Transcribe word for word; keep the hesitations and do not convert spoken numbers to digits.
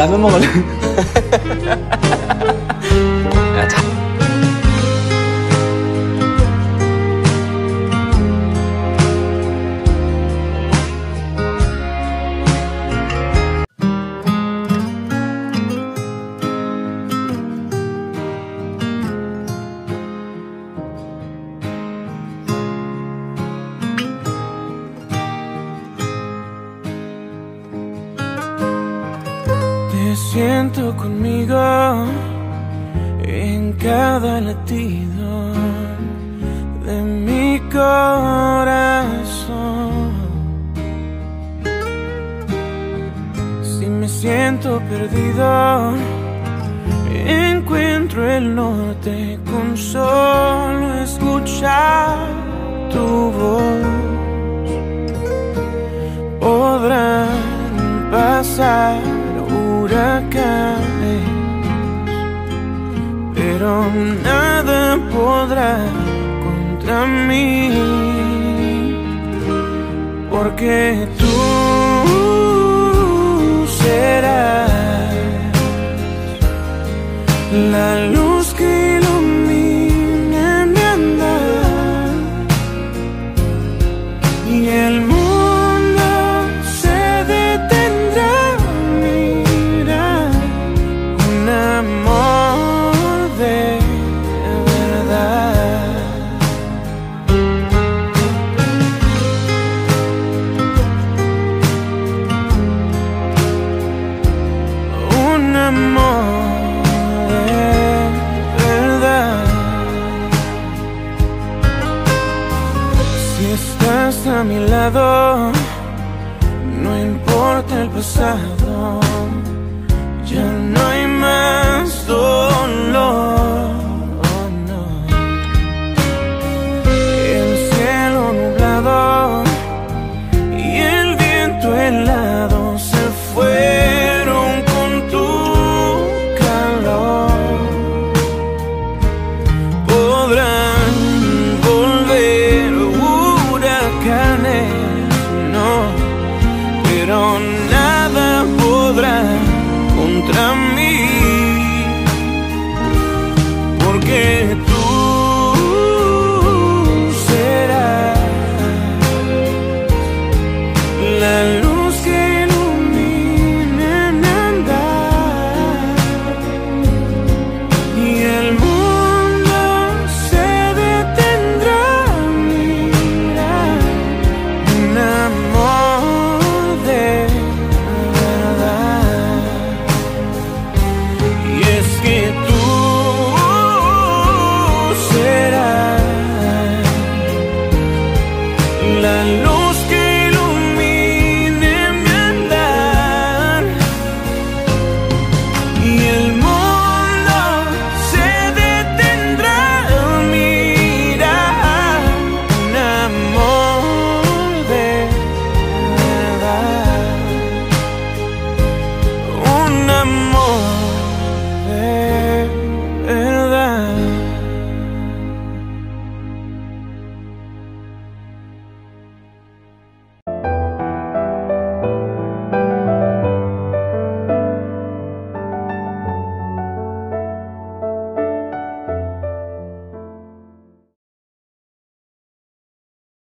라면 먹을래? 야, 자. Te siento conmigo en cada latido de mi corazón. Si me siento perdido, encuentro el norte con solo escuchar tu voz. Podrán pasar huracanes, pero nada podrá contra mí, porque tú serás la luz que ilumina mi andar, y el mundo a mi lado, no importa el pasado, ya no hay más dolor, oh, no. El cielo nublado y el viento helado se fueron con tu calor. Podrán volver no, pero nada podrá contra mí, porque tú serás la luz que ilumina mi andar, y el mundo se detendrá a mirar un amor de verdad. Y es que tú serás la luz